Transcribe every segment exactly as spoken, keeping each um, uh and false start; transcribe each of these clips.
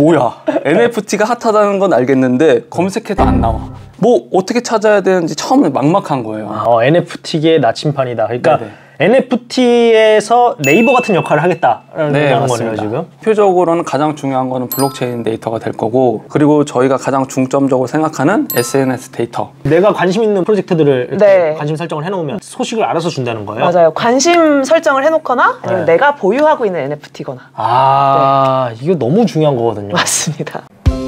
뭐야? 엔에프티가 핫하다는 건 알겠는데 검색해도 안 나와. 뭐 어떻게 찾아야 되는지 처음에 막막한 거예요. 어, 엔에프티계의 나침판이다. 그러니까 네네. 엔에프티에서 네이버 같은 역할을 하겠다라는 네, 거네요, 지금. 대표적으로는 가장 중요한 거는 블록체인 데이터가 될 거고, 그리고 저희가 가장 중점적으로 생각하는 에스엔에스 데이터. 내가 관심 있는 프로젝트들을 이렇게 네. 관심 설정을 해놓으면 소식을 알아서 준다는 거예요? 맞아요. 관심 설정을 해놓거나 아니면 네. 내가 보유하고 있는 엔에프티거나. 아, 네. 이거 너무 중요한 거거든요. 맞습니다.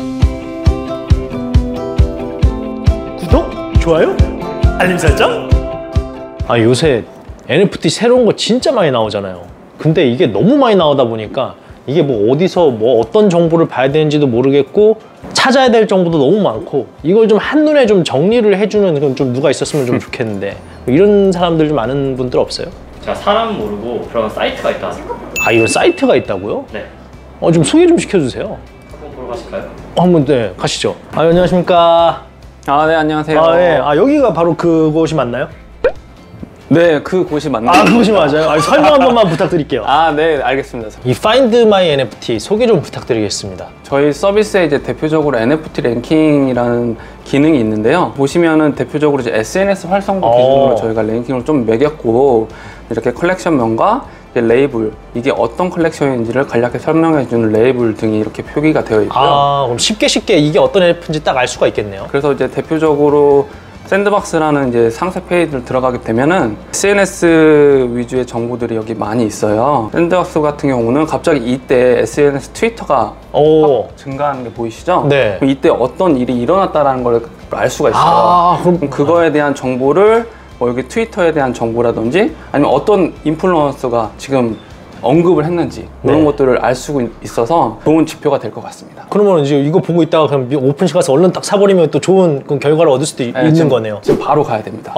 구독, 좋아요, 알림 설정. 아, 요새 엔에프티 새로운 거 진짜 많이 나오잖아요. 근데 이게 너무 많이 나오다 보니까 이게 뭐 어디서 뭐 어떤 정보를 봐야 되는지도 모르겠고 찾아야 될 정보도 너무 많고, 이걸 좀 한눈에 좀 정리를 해주는 그런 좀 누가 있었으면 좀 좋겠는데, 뭐 이런 사람들 좀 아는 분들 없어요? 제가 사람은 모르고 그런 사이트가 있다. 아, 이런 사이트가 있다고요? 네. 어, 좀 소개 좀 시켜주세요. 한번 보러 가실까요? 어, 한번 네, 가시죠. 아, 안녕하십니까. 아, 네, 안녕하세요. 아, 예. 아, 여기가 바로 그곳이 맞나요? 네, 그 곳이 맞나요? 아, 그곳이 맞아요. 아, 설명 한 번만 부탁드릴게요. 아, 네, 알겠습니다. 이 Find My 엔에프티 소개 좀 부탁드리겠습니다. 저희 서비스에 이제 대표적으로 엔에프티 랭킹이라는 기능이 있는데요. 보시면은 대표적으로 이제 에스엔에스 활성도 오. 기준으로 저희가 랭킹을 좀 매겼고, 이렇게 컬렉션명과 이제 레이블, 이게 어떤 컬렉션인지를 간략하게 설명해주는 레이블 등이 이렇게 표기가 되어 있고요. 아, 그럼 쉽게 쉽게 이게 어떤 엔에프티인지 딱 알 수가 있겠네요. 그래서 이제 대표적으로 샌드박스라는 이제 상세 페이지를 들어가게 되면은 에스엔에스 위주의 정보들이 여기 많이 있어요. 샌드박스 같은 경우는 갑자기 이때 에스엔에스 트위터가 오. 증가하는 게 보이시죠? 네. 그럼 이때 어떤 일이 일어났다는 걸 알 수가 있어요. 아, 그럼 그럼 그거에 대한 정보를 뭐 여기 트위터에 대한 정보라든지 아니면 어떤 인플루언서가 지금 언급을 했는지 이런 네. 것들을 알 수 있어서 좋은 지표가 될 것 같습니다. 그러면 이제 이거 보고 있다가 그냥 오픈시 가서 얼른 딱 사버리면 또 좋은 그 결과를 얻을 수도 네, 있는 지금, 거네요. 지금 바로 가야 됩니다.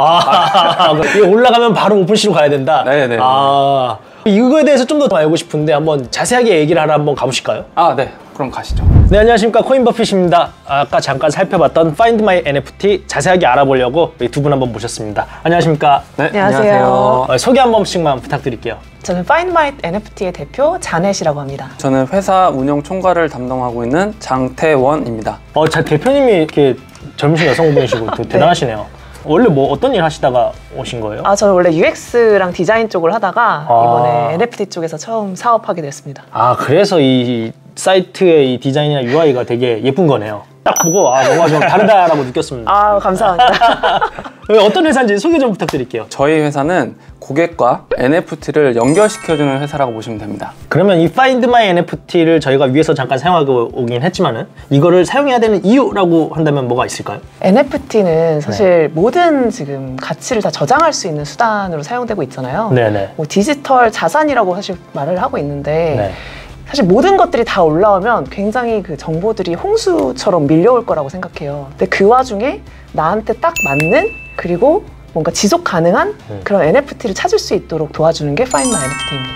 아, 이거 올라가면 바로 오픈시로 가야 된다? 네네. 아, 이거에 대해서 좀 더 알고 싶은데 한번 자세하게 얘기를 하러 한번 가보실까요? 아, 네. 그럼 가시죠. 네, 안녕하십니까, 코인버핏입니다. 아까 잠깐 살펴봤던 Find My 엔에프티 자세하게 알아보려고 두 분 한번 모셨습니다. 안녕하십니까? 네, 안녕하세요. 어, 소개 한 번씩만 부탁드릴게요. 저는 Find My 엔에프티의 대표 자넷이라고 합니다. 저는 회사 운영 총괄을 담당하고 있는 장태원입니다. 어, 자, 대표님이 이렇게 젊으신 여성분이시고 또 대단하시네요. 원래 뭐 어떤 일 하시다가 오신 거예요? 아, 저는 원래 유엑스랑 디자인 쪽을 하다가 아. 이번에 엔에프티 쪽에서 처음 사업하게 됐습니다. 아, 그래서 이 사이트의 이 디자인이나 유아이가 되게 예쁜 거네요. 딱 보고 아, 뭔가 좀 다르다라고 느꼈습니다. 아, 감사합니다. 어떤 회사인지 소개 좀 부탁드릴게요. 저희 회사는 고객과 엔에프티를 연결시켜주는 회사라고 보시면 됩니다. 그러면 이 Find My 엔에프티를 저희가 위에서 잠깐 사용하고 오긴 했지만은 이거를 사용해야 되는 이유라고 한다면 뭐가 있을까요? 엔에프티는 사실 모든 지금 가치를 다 저장할 수 있는 수단으로 사용되고 있잖아요. 네네. 뭐 디지털 자산이라고 사실 말을 하고 있는데 네. 사실 모든 것들이 다 올라오면 굉장히 그 정보들이 홍수처럼 밀려올 거라고 생각해요. 근데 그 와중에 나한테 딱 맞는, 그리고 뭔가 지속 가능한 음. 그런 엔에프티를 찾을 수 있도록 도와주는 게 Find My 엔에프티입니다.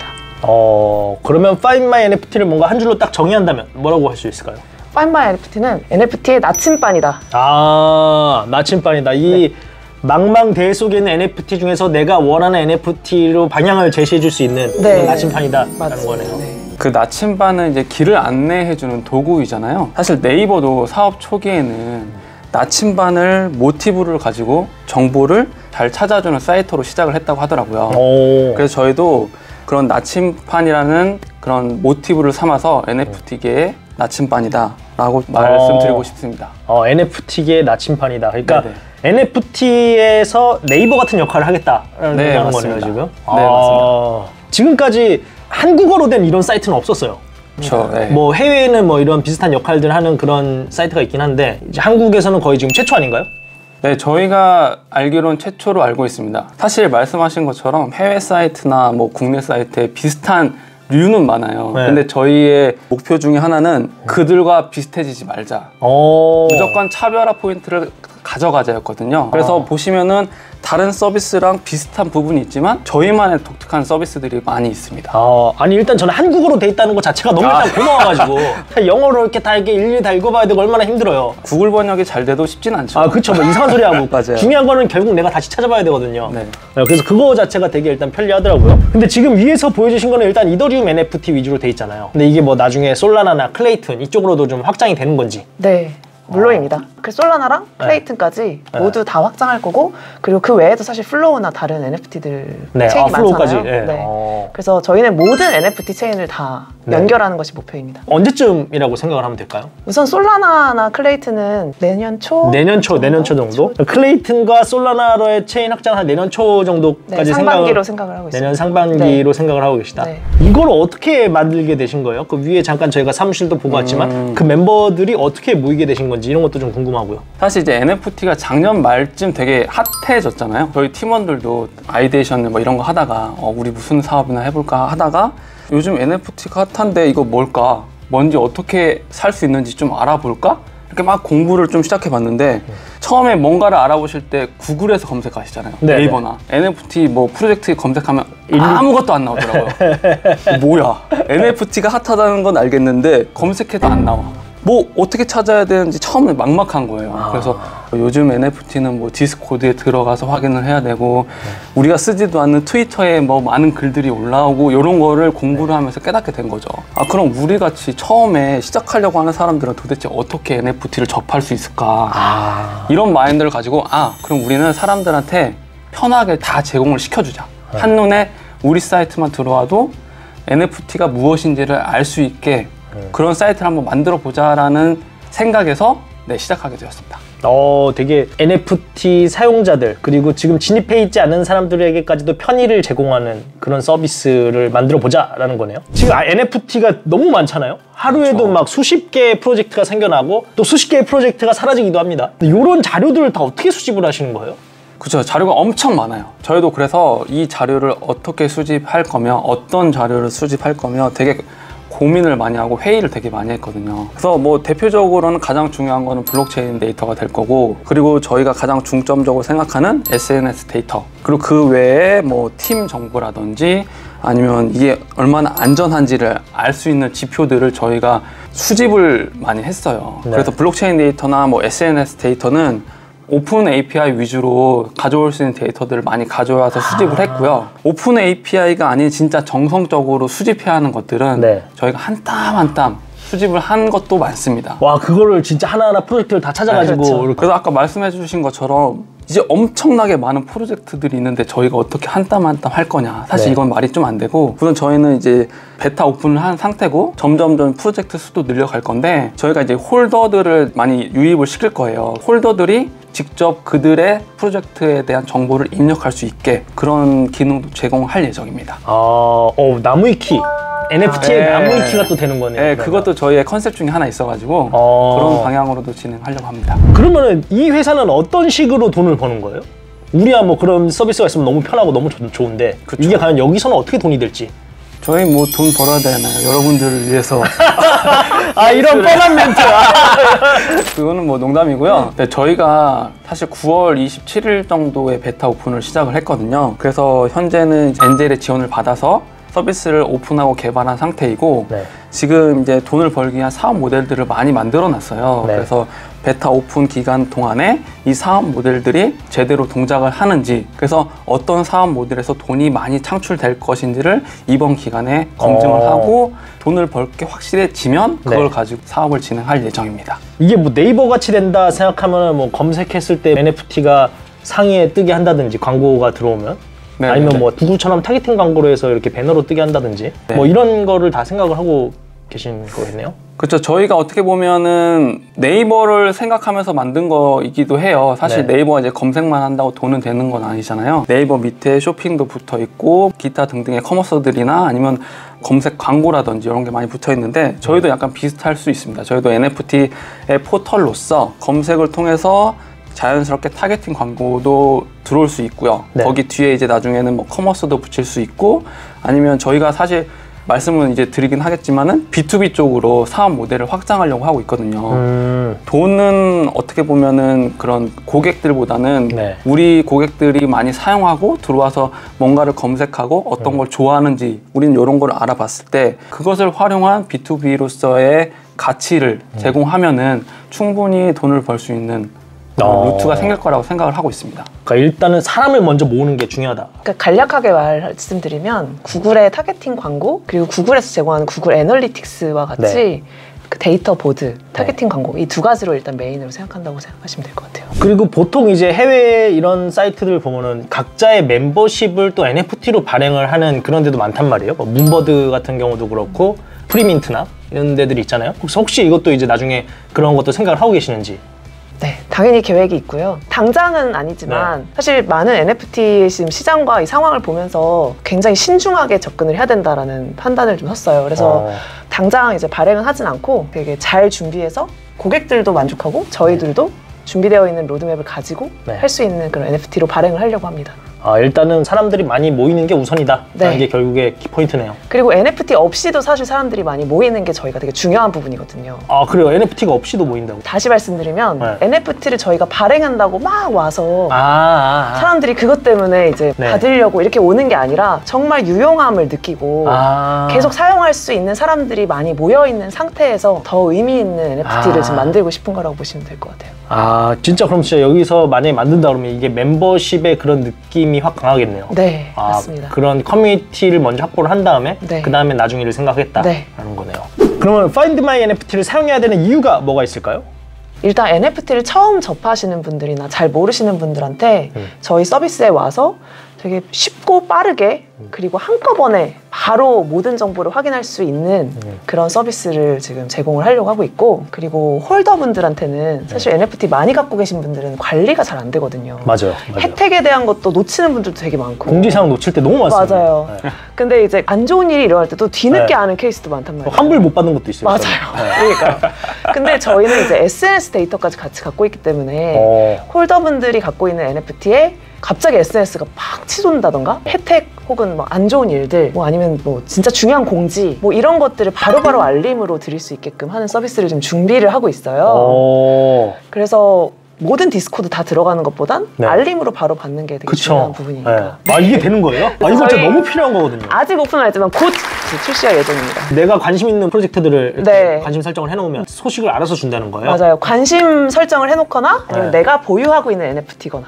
어, 그러면 Find My 엔에프티를 뭔가 한 줄로 딱 정의한다면 뭐라고 할 수 있을까요? Find My 엔에프티는 엔에프티의 나침반이다. 아, 나침반이다. 이 네. 망망대해 속에 있는 엔에프티 중에서 내가 원하는 엔에프티로 방향을 제시해 줄 수 있는 네. 그런 나침반이다라는 맞습니다. 거네요. 네. 그 나침반은 이제 길을 안내해주는 도구이잖아요. 사실 네이버도 사업 초기에는 나침반을 모티브를 가지고 정보를 잘 찾아주는 사이트로 시작을 했다고 하더라고요. 오. 그래서 저희도 그런 나침반이라는 그런 모티브를 삼아서 엔에프티계의 나침반이다 라고 말씀드리고 싶습니다. 어, 엔에프티계의 나침반이다. 그러니까 네네. 엔에프티에서 네이버 같은 역할을 하겠다라는 네, 거네요, 맞습니다. 지금? 네, 아, 맞습니다. 지금까지 한국어로 된 이런 사이트는 없었어요. 그렇죠. 네. 뭐 해외에는 뭐 이런 비슷한 역할들 하는 그런 사이트가 있긴 한데 이제 한국에서는 거의 지금 최초 아닌가요? 네, 저희가 알기로는 최초로 알고 있습니다. 사실 말씀하신 것처럼 해외 사이트나 뭐 국내 사이트에 비슷한 류는 많아요. 네. 근데 저희의 목표 중에 하나는 그들과 비슷해지지 말자. 오. 무조건 차별화 포인트를 가져가자였거든요. 그래서 아. 보시면은 다른 서비스랑 비슷한 부분이 있지만 저희만의 독특한 서비스들이 많이 있습니다. 아, 아니 일단 저는 한국어로 돼 있다는 것 자체가 너무 아. 일단 고마워가지고 영어로 이렇게 다 이렇게 일일이 다 읽어봐야 되고 얼마나 힘들어요. 구글 번역이 잘 돼도 쉽진 않죠. 아, 그쵸. 뭐 이상한 소리 하고. 맞아요. 중요한 거는 결국 내가 다시 찾아봐야 되거든요. 네. 네, 그래서 그거 자체가 되게 일단 편리하더라고요. 근데 지금 위에서 보여주신 거는 일단 이더리움 엔에프티 위주로 돼 있잖아요. 근데 이게 뭐 나중에 솔라나나 클레이튼 이쪽으로도 좀 확장이 되는 건지. 네. 물론입니다. 그 솔라나랑 클레이튼까지 네. 모두 다 확장할 거고, 그리고 그 외에도 사실 플로우나 다른 엔에프티들 네, 체인이 아, 플로우까지. 많잖아요. 네. 어. 그래서 저희는 모든 엔에프티 체인을 다 네. 연결하는 것이 목표입니다. 언제쯤이라고 생각을 하면 될까요? 우선 솔라나나 클레이튼은 내년 초? 내년 초, 내년 초 정도? 클레이튼과 솔라나의 체인 확장 한 내년 초 정도까지 네, 상반기로 생각을, 생각을 하고 있습니다. 내년 상반기로 생각을 하고 계시다. 네. 이걸 어떻게 만들게 되신 거예요? 그 위에 잠깐 저희가 사무실도 보고 왔지만 음. 그 멤버들이 어떻게 모이게 되신 건지 이런 것도 좀 궁금하고요. 사실 이제 엔에프티가 작년 말쯤 되게 핫해졌잖아요. 저희 팀원들도 아이데이션 뭐 이런 거 하다가 어, 우리 무슨 사업이나 해볼까 하다가 요즘 엔에프티가 핫한데 이거 뭘까? 뭔지 어떻게 살 수 있는지 좀 알아볼까? 이렇게 막 공부를 좀 시작해봤는데 처음에 뭔가를 알아보실 때 구글에서 검색하시잖아요. 네네. 네이버나 엔에프티 뭐 프로젝트 검색하면 아무것도 안 나오더라고요. 뭐야? 엔에프티가 핫하다는 건 알겠는데 검색해도 안 나와. 뭐 어떻게 찾아야 되는지 처음에 막막한 거예요. 아. 그래서 요즘 엔에프티는 뭐 디스코드에 들어가서 확인을 해야 되고 우리가 쓰지도 않는 트위터에 뭐 많은 글들이 올라오고 이런 거를 공부를 하면서 깨닫게 된 거죠. 아 그럼 우리 같이 처음에 시작하려고 하는 사람들은 도대체 어떻게 엔에프티를 접할 수 있을까? 아. 이런 마인드를 가지고 아 그럼 우리는 사람들한테 편하게 다 제공을 시켜주자. 한눈에 우리 사이트만 들어와도 엔에프티가 무엇인지를 알 수 있게 그런 사이트를 한번 만들어 보자라는 생각에서 네, 시작하게 되었습니다. 어, 되게 엔에프티 사용자들 그리고 지금 진입해 있지 않은 사람들에게까지도 편의를 제공하는 그런 서비스를 만들어 보자라는 거네요. 지금 엔에프티가 너무 많잖아요. 하루에도 그렇죠. 막 수십 개의 프로젝트가 생겨나고 또 수십 개의 프로젝트가 사라지기도 합니다. 이런 자료들을 다 어떻게 수집을 하시는 거예요? 그렇죠. 자료가 엄청 많아요. 저희도 그래서 이 자료를 어떻게 수집할 거며 어떤 자료를 수집할 거며 되게 고민을 많이 하고 회의를 되게 많이 했거든요. 그래서 뭐 대표적으로는 가장 중요한 거는 블록체인 데이터가 될 거고 그리고 저희가 가장 중점적으로 생각하는 에스엔에스 데이터 그리고 그 외에 뭐 팀 정보라든지 아니면 이게 얼마나 안전한지를 알 수 있는 지표들을 저희가 수집을 많이 했어요. 네. 그래서 블록체인 데이터나 뭐 에스엔에스 데이터는 오픈 에이피아이 위주로 가져올 수 있는 데이터들을 많이 가져와서 수집을 했고요. 오픈 에이피아이가 아닌 진짜 정성적으로 수집해야 하는 것들은 네. 저희가 한 땀 한 땀 수집을 한 것도 많습니다. 와, 그거를 진짜 하나하나 프로젝트를 다 찾아가지고 네, 그렇죠. 이렇게. 그래서 아까 말씀해 주신 것처럼 이제 엄청나게 많은 프로젝트들이 있는데 저희가 어떻게 한 땀 한 땀 할 거냐. 사실 네. 이건 말이 좀 안 되고 우선 저희는 이제 베타 오픈을 한 상태고 점점점 프로젝트 수도 늘려갈 건데 저희가 이제 홀더들을 많이 유입을 시킬 거예요. 홀더들이 직접 그들의 프로젝트에 대한 정보를 입력할 수 있게 그런 기능도 제공할 예정입니다. 아, 어, 나무위키. 엔에프티의 네. 나무위키가 또 되는 거네요. 네, 그러면. 그것도 저희의 컨셉 중에 하나 있어가지고 어. 그런 방향으로도 진행하려고 합니다. 그러면은 이 회사는 어떤 식으로 돈을 버는 거예요? 우리야 뭐 그런 서비스가 있으면 너무 편하고 너무 좋, 좋은데 그쵸. 이게 과연 여기서는 어떻게 돈이 될지. 저희 뭐 돈 벌어야 되나요? 여러분들을 위해서. 아, 이런 뻔한 멘트. 그거는 뭐 농담이고요. 네, 저희가 사실 구월 이십칠일 정도에 베타 오픈을 시작을 했거든요. 그래서 현재는 엔젤의 지원을 받아서 서비스를 오픈하고 개발한 상태이고 네. 지금 이제 돈을 벌기 위한 사업 모델들을 많이 만들어 놨어요. 네. 그래서 베타 오픈 기간 동안에 이 사업 모델들이 제대로 동작을 하는지 그래서 어떤 사업 모델에서 돈이 많이 창출될 것인지를 이번 기간에 검증을 어. 하고 돈을 벌 게 확실해지면 그걸 네. 가지고 사업을 진행할 예정입니다. 이게 뭐 네이버 같이 된다 생각하면 뭐 검색했을 때 엔에프티가 상위에 뜨게 한다든지 광고가 들어오면 네, 아니면 네. 뭐 구글처럼 타겟팅 광고로 해서 이렇게 배너로 뜨게 한다든지 네. 뭐 이런 거를 다 생각을 하고 계신 거겠네요. 그렇죠. 저희가 어떻게 보면은 네이버를 생각하면서 만든 거이기도 해요. 사실 네. 네이버가 이제 검색만 한다고 돈은 되는 건 아니잖아요. 네이버 밑에 쇼핑도 붙어 있고 기타 등등의 커머스들이나 아니면 검색 광고라든지 이런 게 많이 붙어 있는데 저희도 약간 비슷할 수 있습니다. 저희도 엔에프티의 포털로서 검색을 통해서 자연스럽게 타겟팅 광고도 들어올 수 있고요. 네. 거기 뒤에 이제 나중에는 뭐 커머스도 붙일 수 있고 아니면 저희가 사실 말씀은 이제 드리긴 하겠지만은 비투비 쪽으로 사업 모델을 확장하려고 하고 있거든요. 음. 돈은 어떻게 보면은 그런 고객들보다는 네. 우리 고객들이 많이 사용하고 들어와서 뭔가를 검색하고 어떤 음. 걸 좋아하는지 우리는 이런 걸 알아봤을 때 그것을 활용한 비투비로서의 가치를 음. 제공하면은 충분히 돈을 벌 수 있는 어. 루트가 생길 거라고 생각을 하고 있습니다. 그러니까 일단은 사람을 먼저 모으는 게 중요하다. 그러니까 간략하게 말씀드리면 구글의 타겟팅 광고 그리고 구글에서 제공하는 구글 애널리틱스와 같이 네. 그 데이터 보드, 타겟팅 광고 이 두 가지로 일단 메인으로 생각한다고 생각하시면 될 것 같아요. 그리고 보통 이제 해외 이런 사이트들 보면은 각자의 멤버십을 또 엔에프티로 발행을 하는 그런 데도 많단 말이에요. 뭐 문버드 같은 경우도 그렇고 프리민트나 이런 데들이 있잖아요. 혹시, 혹시 이것도 이제 나중에 그런 것도 생각을 하고 계시는지? 네, 당연히 계획이 있고요. 당장은 아니지만 네. 사실 많은 엔에프티 지금 시장과 이 상황을 보면서 굉장히 신중하게 접근을 해야 된다라는 판단을 좀 섰어요. 그래서 어. 당장 이제 발행은 하진 않고 되게 잘 준비해서 고객들도 만족하고 저희들도 네. 준비되어 있는 로드맵을 가지고 네. 할 수 있는 그런 엔에프티로 발행을 하려고 합니다. 아, 일단은 사람들이 많이 모이는 게 우선이다. 네. 이게 결국에 키포인트네요. 그리고 엔에프티 없이도 사실 사람들이 많이 모이는 게 저희가 되게 중요한 부분이거든요. 아, 그래요? 엔에프티가 없이도 모인다고? 다시 말씀드리면 네. 엔에프티를 저희가 발행한다고 막 와서 아, 아, 아. 사람들이 그것 때문에 이제 네. 받으려고 이렇게 오는 게 아니라 정말 유용함을 느끼고 아. 계속 사용할 수 있는 사람들이 많이 모여있는 상태에서 더 의미 있는 엔에프티를 아. 지금 만들고 싶은 거라고 보시면 될 것 같아요. 아, 진짜 그럼 진짜 여기서 만약에 만든다 그러면 이게 멤버십의 그런 느낌이 확 강하겠네요. 네, 아, 맞습니다. 그런 커뮤니티를 먼저 확보를 한 다음에 네. 그 다음에 나중 일을 생각하겠다라는 네. 거네요. 그러면 Find My 엔에프티를 사용해야 되는 이유가 뭐가 있을까요? 일단 엔에프티를 처음 접하시는 분들이나 잘 모르시는 분들한테 음. 저희 서비스에 와서 되게 쉽고 빠르게 그리고 한꺼번에 바로 모든 정보를 확인할 수 있는 음. 그런 서비스를 지금 제공을 하려고 하고 있고, 그리고 홀더분들한테는 사실 엔에프티 많이 갖고 계신 분들은 관리가 잘 안 되거든요. 맞아요. 맞아요. 혜택에 대한 것도 놓치는 분들도 되게 많고. 공지사항 놓칠 때 너무 많습니다. 맞아요. 네. 근데 이제 안 좋은 일이 일어날 때도 뒤늦게 네. 아는 케이스도 많단 말이에요. 환불 못 받는 것도 있어요. 맞아요. 저는. 네. 그러니까. 근데 저희는 이제 에스엔에스 데이터까지 같이 갖고 있기 때문에 어. 홀더분들이 갖고 있는 엔에프티에 갑자기 에스엔에스가 팍 치솟는다던가 혜택 혹은 뭐 안 좋은 일들 뭐 아니면 뭐 진짜 중요한 공지 뭐 이런 것들을 바로바로 알림으로 드릴 수 있게끔 하는 서비스를 좀 준비를 하고 있어요. 오. 그래서 모든 디스코드 다 들어가는 것보단 네. 알림으로 바로 받는 게 되게 그쵸. 중요한 부분이니까. 네. 아, 이게 되는 거예요? 아, 이거 진짜 저희- 너무 필요한 거거든요. 아직 오픈 안 했지만 곧 출시할 예정입니다. 내가 관심 있는 프로젝트들을 이렇게 네. 관심 설정을 해놓으면 소식을 알아서 준다는 거예요? 맞아요. 관심 설정을 해놓거나 아니면 네. 내가 보유하고 있는 엔에프티거나.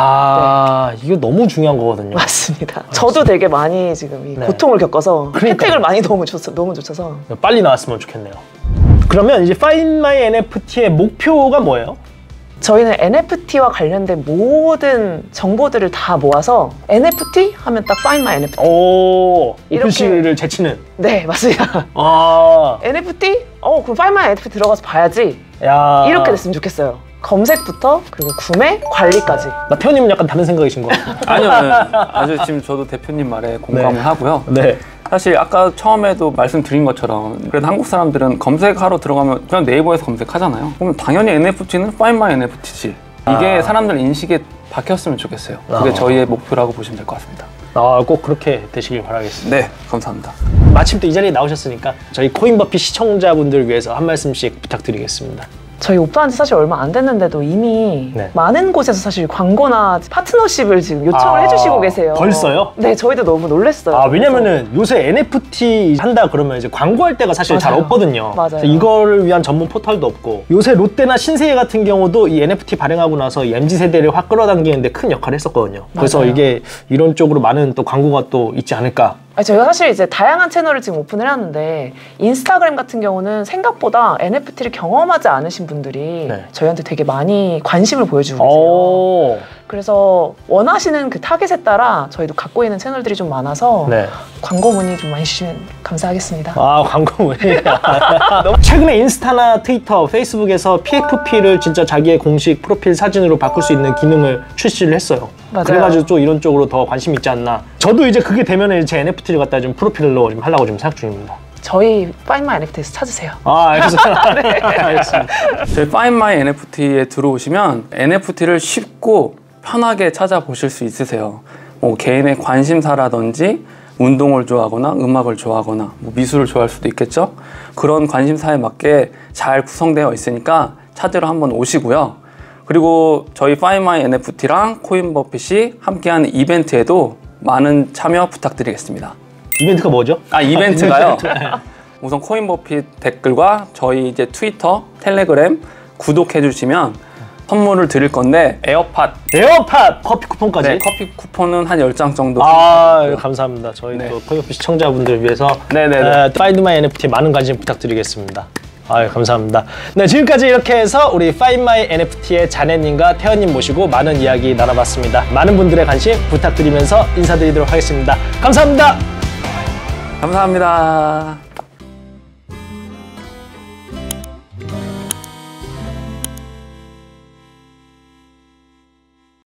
아, 이거 너무 중요한 거거든요. 맞습니다. 저도 되게 많이 지금 이 네. 고통을 겪어서 그러니까요. 혜택을 많이 너무 줬어, 너무 줬어서. 빨리 나왔으면 좋겠네요. 그러면 이제 Find My 엔에프티의 목표가 뭐예요? 저희는 엔에프티와 관련된 모든 정보들을 다 모아서 엔에프티 하면 딱 Find My 엔에프티. 오, 이렇게- 오픈시를 제치는. 네, 맞습니다. 아, 엔에프티? 어, 그럼 Find My 엔에프티 들어가서 봐야지. 야. 이렇게 됐으면 좋겠어요. 검색부터 그리고 구매, 관리까지. 나 태호님은 약간 다른 생각이신 것 같아요. 아니요, 아니요. 아주 지금 저도 대표님 말에 공감을 네. 하고요. 네. 사실 아까 처음에도 말씀드린 것처럼 그래도 한국 사람들은 검색하러 들어가면 그냥 네이버에서 검색하잖아요. 그럼 당연히 엔에프티는 Find My 엔에프티지. 이게 아. 사람들 인식에 박혔으면 좋겠어요. 그게 아. 저희의 목표라고 보시면 될 것 같습니다. 아, 꼭 그렇게 되시길 바라겠습니다. 네, 감사합니다. 마침 또 이 자리에 나오셨으니까 저희 코인버피 시청자분들 위해서 한 말씀씩 부탁드리겠습니다. 저희 오픈한 지 사실 얼마 안 됐는데도 이미 네. 많은 곳에서 사실 광고나 파트너십을 지금 요청을 아, 해주시고 계세요. 벌써요? 네, 저희도 너무 놀랐어요. 아, 왜냐면은 요새 엔에프티 한다 그러면 이제 광고할 때가 사실 잘 맞아요. 없거든요. 맞아요. 그래서 이거를 위한 전문 포털도 없고, 요새 롯데나 신세계 같은 경우도 이 엔에프티 발행하고 나서 이 엠지 세대를 확 끌어당기는데 큰 역할을 했었거든요. 그래서 맞아요. 이게 이런 쪽으로 많은 또 광고가 또 있지 않을까. 아니, 저희가 사실 이제 다양한 채널을 지금 오픈을 해놨는데 인스타그램 같은 경우는 생각보다 엔에프티를 경험하지 않으신 분들이 네. 저희한테 되게 많이 관심을 보여주고 계세요. 오. 그래서 원하시는 그 타겟에 따라 저희도 갖고 있는 채널들이 좀 많아서 네. 광고 문의 좀 많이 주시면 감사하겠습니다. 아, 광고 문의. 최근에 인스타나 트위터, 페이스북에서 피에프피를 진짜 자기의 공식 프로필 사진으로 바꿀 수 있는 기능을 출시를 했어요. 맞아요. 그래가지고 좀 이런 쪽으로 더 관심 있지 않나. 저도 이제 그게 되면 제 엔에프티를 갖다 좀 프로필로 좀 하려고 지금 생각 중입니다. 저희 Find My 엔에프티에서 찾으세요. 아, 알겠습니다. 네. 알겠습니다. 저희 Find My 엔에프티에 들어오시면 엔에프티를 쉽고 편하게 찾아보실 수 있으세요. 뭐 개인의 관심사라든지 운동을 좋아하거나 음악을 좋아하거나 뭐 미술을 좋아할 수도 있겠죠. 그런 관심사에 맞게 잘 구성되어 있으니까 찾으러 한번 오시고요. 그리고 저희 Find My 엔에프티랑 코인버핏이 함께하는 이벤트에도 많은 참여 부탁드리겠습니다. 이벤트가 뭐죠? 아, 이벤트가요? 우선 코인버핏 댓글과 저희 이제 트위터, 텔레그램 구독해 주시면 선물을 드릴 건데 에어팟 에어팟 커피 쿠폰까지? 네, 커피 쿠폰은 한 열 장 정도. 아, 감사합니다. 저희 네. 또 코인버핏 시청자분들을 위해서 네네네. 에, Find My 엔에프티 많은 관심 부탁드리겠습니다. 아유, 감사합니다. 네, 지금까지 이렇게 해서 우리 Find My 엔에프티의 자네님과 태연님 모시고 많은 이야기 나눠봤습니다. 많은 분들의 관심 부탁드리면서 인사드리도록 하겠습니다. 감사합니다. 감사합니다.